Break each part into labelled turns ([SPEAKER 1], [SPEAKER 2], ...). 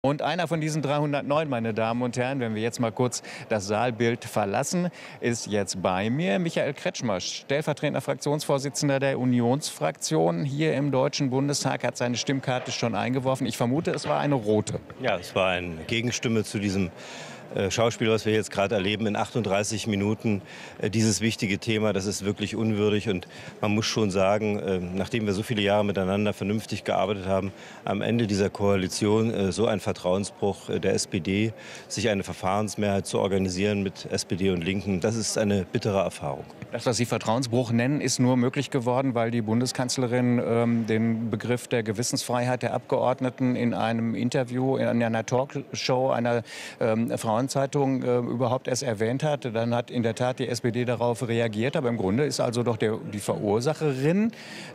[SPEAKER 1] Und einer von diesen 309, meine Damen und Herren, wenn wir jetzt mal kurz das Saalbild verlassen, ist jetzt bei mir Michael Kretschmer, stellvertretender Fraktionsvorsitzender der Unionsfraktion hier im Deutschen Bundestag, hat seine Stimmkarte schon eingeworfen. Ich vermute, es war eine rote.
[SPEAKER 2] Ja, es war eine Gegenstimme zu diesem Schauspiel, was wir jetzt gerade erleben, in 38 Minuten. Dieses wichtige Thema, das ist wirklich unwürdig. Und man muss schon sagen, nachdem wir so viele Jahre miteinander vernünftig gearbeitet haben, am Ende dieser Koalition so ein Vertrauensbruch der SPD, sich eine Verfahrensmehrheit zu organisieren mit SPD und Linken, das ist eine bittere Erfahrung.
[SPEAKER 1] Das, was Sie Vertrauensbruch nennen, ist nur möglich geworden, weil die Bundeskanzlerin den Begriff der Gewissensfreiheit der Abgeordneten in einem Interview, in einer Talkshow einer Frauenzeitung überhaupt erst erwähnt hat. Dann hat in der Tat die SPD darauf reagiert. Aber im Grunde ist also doch die Verursacherin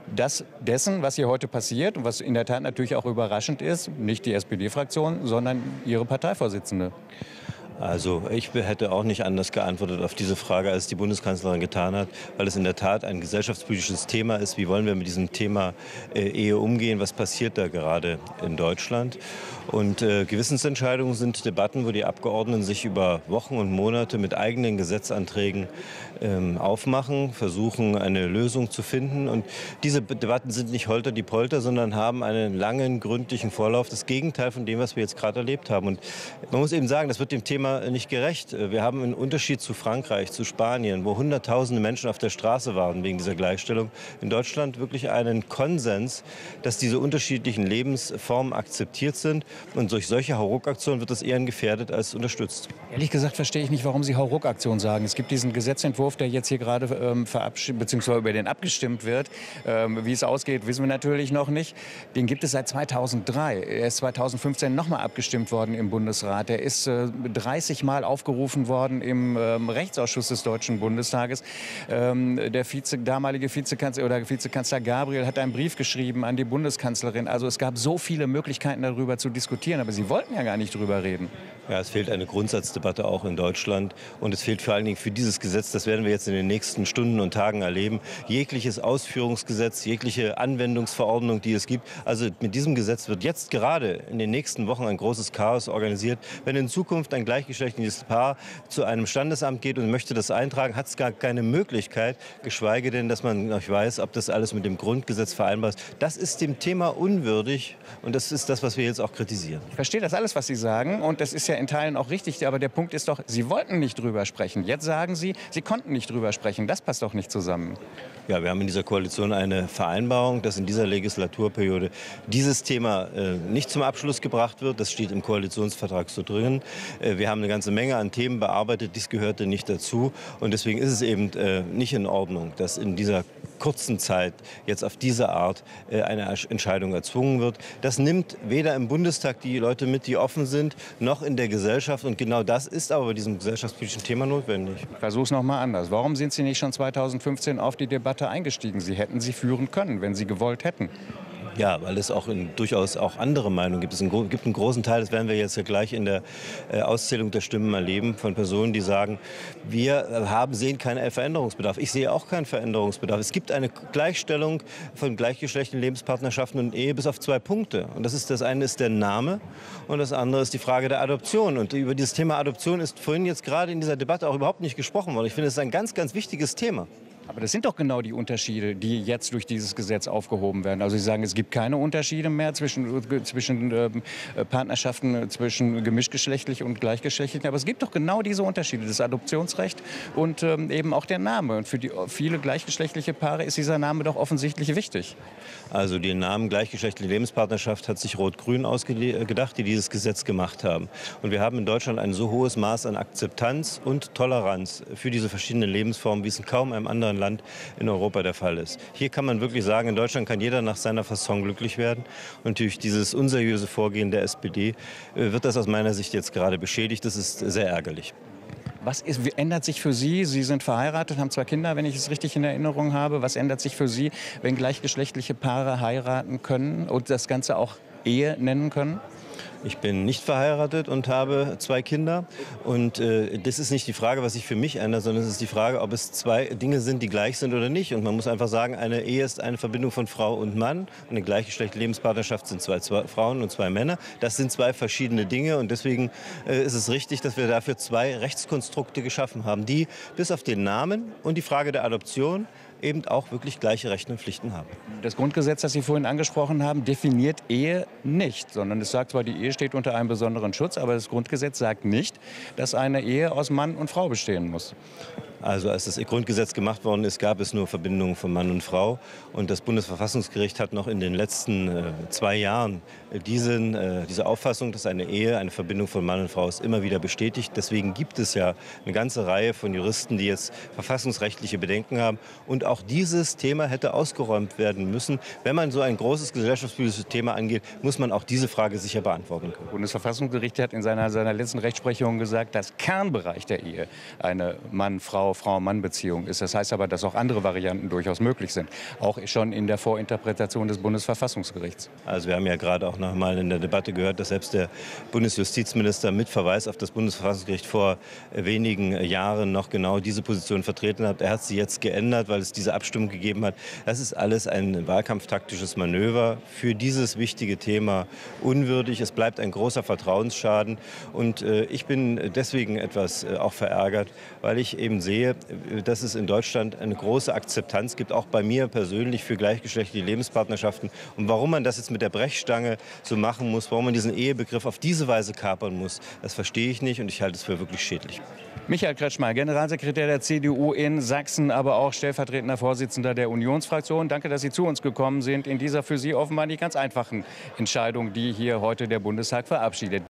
[SPEAKER 1] dessen, was hier heute passiert und was in der Tat natürlich auch überraschend ist, nicht die SPD-Fraktion, sondern ihre Parteivorsitzende.
[SPEAKER 2] Also ich hätte auch nicht anders geantwortet auf diese Frage, als die Bundeskanzlerin getan hat, weil es in der Tat ein gesellschaftspolitisches Thema ist. Wie wollen wir mit diesem Thema Ehe umgehen? Was passiert da gerade in Deutschland? Und Gewissensentscheidungen sind Debatten, wo die Abgeordneten sich über Wochen und Monate mit eigenen Gesetzanträgen aufmachen, versuchen, eine Lösung zu finden. Und diese Debatten sind nicht holter die Polter, sondern haben einen langen, gründlichen Vorlauf. Das Gegenteil von dem, was wir jetzt gerade erlebt haben. Und man muss eben sagen, das wird dem Thema nicht gerecht. Wir haben einen Unterschied zu Frankreich, zu Spanien, wo Hunderttausende Menschen auf der Straße waren wegen dieser Gleichstellung. In Deutschland wirklich einen Konsens, dass diese unterschiedlichen Lebensformen akzeptiert sind. Und durch solche Hauruck-Aktionen wird das eher gefährdet als unterstützt.
[SPEAKER 1] Ehrlich gesagt verstehe ich nicht, warum Sie Hauruck-Aktion sagen. Es gibt diesen Gesetzentwurf, der jetzt hier gerade verabschiedet bzw. über den abgestimmt wird. Wie es ausgeht, wissen wir natürlich noch nicht. Den gibt es seit 2003. Er ist 2015 nochmal abgestimmt worden im Bundesrat. Er ist 30 Mal aufgerufen worden im Rechtsausschuss des Deutschen Bundestages. Der damalige Vizekanzler oder Vizekanzler Gabriel hat einen Brief geschrieben an die Bundeskanzlerin. Also es gab so viele Möglichkeiten, darüber zu diskutieren. Aber Sie wollten ja gar nicht drüber reden.
[SPEAKER 2] Ja, es fehlt eine Grundsatzdebatte auch in Deutschland. Und es fehlt vor allen Dingen für dieses Gesetz, das werden wir jetzt in den nächsten Stunden und Tagen erleben, jegliches Ausführungsgesetz, jegliche Anwendungsverordnung, die es gibt. Also mit diesem Gesetz wird jetzt gerade in den nächsten Wochen ein großes Chaos organisiert. Wenn in Zukunft ein gleichgeschlechtliches Paar zu einem Standesamt geht und möchte das eintragen, hat es gar keine Möglichkeit, geschweige denn, dass man noch weiß, ob das alles mit dem Grundgesetz vereinbar ist. Das ist dem Thema unwürdig und das ist das, was wir jetzt auch kritisieren.
[SPEAKER 1] Ich verstehe das alles, was Sie sagen, und das ist ja in Teilen auch richtig, aber der Punkt ist doch, Sie wollten nicht drüber sprechen. Jetzt sagen Sie, Sie konnten nicht drüber sprechen. Das passt doch nicht zusammen.
[SPEAKER 2] Ja, wir haben in dieser Koalition eine Vereinbarung, dass in dieser Legislaturperiode dieses Thema nicht zum Abschluss gebracht wird. Das steht im Koalitionsvertrag so drin. Wir haben eine ganze Menge an Themen bearbeitet, dies gehörte nicht dazu. Und deswegen ist es eben nicht in Ordnung, dass in dieser kurzen Zeit jetzt auf diese Art eine Entscheidung erzwungen wird. Das nimmt weder im Bundestag die Leute mit, die offen sind, noch in der Gesellschaft. Und genau das ist aber bei diesem gesellschaftspolitischen Thema notwendig.
[SPEAKER 1] Ich versuche es noch mal anders. Warum sind Sie nicht schon 2015 auf die Debatte eingestiegen? Sie hätten sie führen können, wenn Sie gewollt hätten.
[SPEAKER 2] Ja, weil es auch durchaus auch andere Meinungen gibt. Es gibt einen großen Teil, das werden wir jetzt ja gleich in der Auszählung der Stimmen erleben, von Personen, die sagen, wir sehen keinen Veränderungsbedarf. Ich sehe auch keinen Veränderungsbedarf. Es gibt eine Gleichstellung von gleichgeschlechtlichen Lebenspartnerschaften und Ehe bis auf 2 Punkte. Und das eine ist der Name und das andere ist die Frage der Adoption. Und über dieses Thema Adoption ist vorhin jetzt gerade in dieser Debatte auch überhaupt nicht gesprochen worden. Ich finde, es ist ein ganz, ganz wichtiges Thema.
[SPEAKER 1] Aber das sind doch genau die Unterschiede, die jetzt durch dieses Gesetz aufgehoben werden. Also Sie sagen, es gibt keine Unterschiede mehr zwischen Partnerschaften, zwischen gemischtgeschlechtlich und gleichgeschlechtlich. Aber es gibt doch genau diese Unterschiede, das Adoptionsrecht und eben auch der Name. Und für viele gleichgeschlechtliche Paare ist dieser Name doch offensichtlich wichtig.
[SPEAKER 2] Also den Namen gleichgeschlechtliche Lebenspartnerschaft hat sich Rot-Grün ausgedacht, die dieses Gesetz gemacht haben. Und wir haben in Deutschland ein so hohes Maß an Akzeptanz und Toleranz für diese verschiedenen Lebensformen, wie es in kaum einem anderen Land in Europa der Fall ist. Hier kann man wirklich sagen, in Deutschland kann jeder nach seiner Fasson glücklich werden. Und durch dieses unseriöse Vorgehen der SPD wird das aus meiner Sicht jetzt gerade beschädigt. Das ist sehr ärgerlich.
[SPEAKER 1] Ändert sich für Sie? Sie sind verheiratet, haben 2 Kinder, wenn ich es richtig in Erinnerung habe. Was ändert sich für Sie, wenn gleichgeschlechtliche Paare heiraten können und das Ganze auch Ehe nennen können?
[SPEAKER 2] Ich bin nicht verheiratet und habe 2 Kinder. Und das ist nicht die Frage, was sich für mich ändert, sondern es ist die Frage, ob es 2 Dinge sind, die gleich sind oder nicht. Und man muss einfach sagen, eine Ehe ist eine Verbindung von Frau und Mann. Und eine gleichgeschlechtliche Lebenspartnerschaft sind 2 Frauen und 2 Männer. Das sind 2 verschiedene Dinge. Und deswegen ist es richtig, dass wir dafür 2 Rechtskonstrukte geschaffen haben, die bis auf den Namen und die Frage der Adoption eben auch wirklich gleiche Rechte und Pflichten haben.
[SPEAKER 1] Das Grundgesetz, das Sie vorhin angesprochen haben, definiert Ehe nicht, sondern es sagt zwar, die Ehe steht unter einem besonderen Schutz, aber das Grundgesetz sagt nicht, dass eine Ehe aus Mann und Frau bestehen muss.
[SPEAKER 2] Also als das Grundgesetz gemacht worden ist, gab es nur Verbindungen von Mann und Frau. Und das Bundesverfassungsgericht hat noch in den letzten 2 Jahren diese Auffassung, dass eine Ehe eine Verbindung von Mann und Frau ist, immer wieder bestätigt. Deswegen gibt es ja eine ganze Reihe von Juristen, die jetzt verfassungsrechtliche Bedenken haben. Und auch dieses Thema hätte ausgeräumt werden müssen. Wenn man so ein großes gesellschaftspolitisches Thema angeht, muss man auch diese Frage sicher beantworten können.
[SPEAKER 1] Das Bundesverfassungsgericht hat in seiner letzten Rechtsprechung gesagt, dass Kernbereich der Ehe eine Mann-Frau, Frau-Mann-Beziehung ist. Das heißt aber, dass auch andere Varianten durchaus möglich sind, auch schon in der Vorinterpretation des Bundesverfassungsgerichts.
[SPEAKER 2] Also wir haben ja gerade auch noch mal in der Debatte gehört, dass selbst der Bundesjustizminister mit Verweis auf das Bundesverfassungsgericht vor wenigen Jahren noch genau diese Position vertreten hat. Er hat sie jetzt geändert, weil es diese Abstimmung gegeben hat. Das ist alles ein wahlkampftaktisches Manöver, für dieses wichtige Thema unwürdig. Es bleibt ein großer Vertrauensschaden. Und ich bin deswegen etwas auch verärgert, weil ich eben sehe, dass es in Deutschland eine große Akzeptanz gibt, auch bei mir persönlich, für gleichgeschlechtliche Lebenspartnerschaften. Und warum man das jetzt mit der Brechstange so machen muss, warum man diesen Ehebegriff auf diese Weise kapern muss, das verstehe ich nicht und ich halte es für wirklich schädlich.
[SPEAKER 1] Michael Kretschmer, Generalsekretär der CDU in Sachsen, aber auch stellvertretender Vorsitzender der Unionsfraktion. Danke, dass Sie zu uns gekommen sind in dieser für Sie offenbar nicht ganz einfachen Entscheidung, die hier heute der Bundestag verabschiedet.